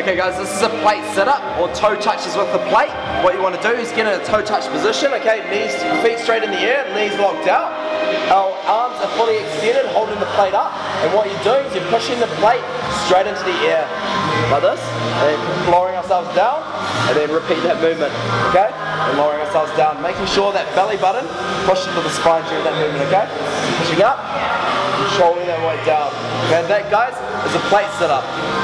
Okay guys, this is a plate sit-up, or toe touches with the plate. What you want to do is get in a toe touch position, okay, knees, feet straight in the air, knees locked out. Our arms are fully extended, holding the plate up, and what you're doing is you're pushing the plate straight into the air, like this, and lowering ourselves down, and then repeat that movement, okay? And lowering ourselves down, making sure that belly button pushes into the spine during that movement, okay? So pushing up, controlling that weight down. Okay, that guys is a plate sit-up.